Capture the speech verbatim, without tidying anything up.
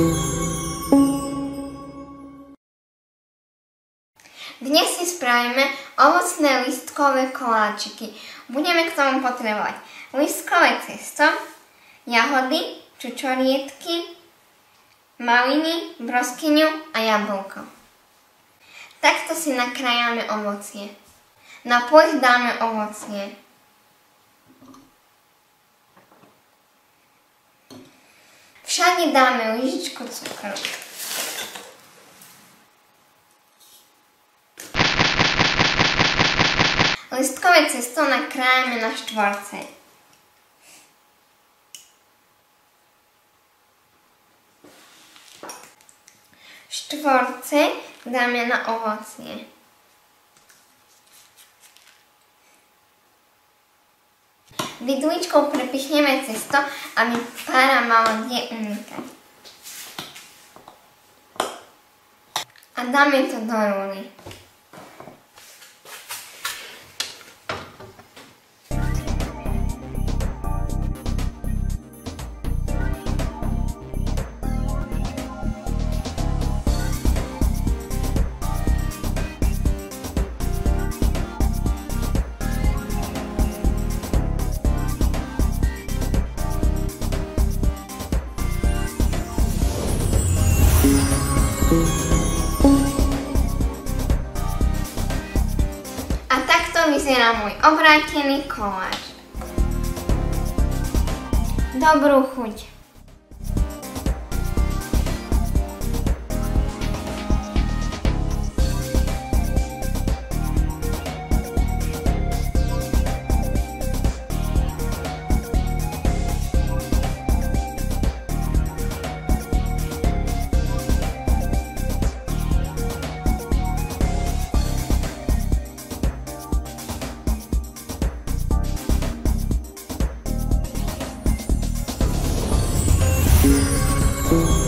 Dnes si spravíme ovocné listkové koláčiky. Budeme k tomu potrebovať listkové cesto, jahody, čučoriedky, maliny, broskyňu a jablko. Takto si nakrájame ovocie. Na pôď dáme ovocie. Všade dáme lyžičku cukru. Listkové cesto nakrájame na štvorce. Štvorce dáme na ovocie. Vidličkou prepichneme cesto, aby pára mala kde unikať. A dáme to do rúry. A takto vyzerá môj obrátený koláč. Dobrú chuť. Thank you.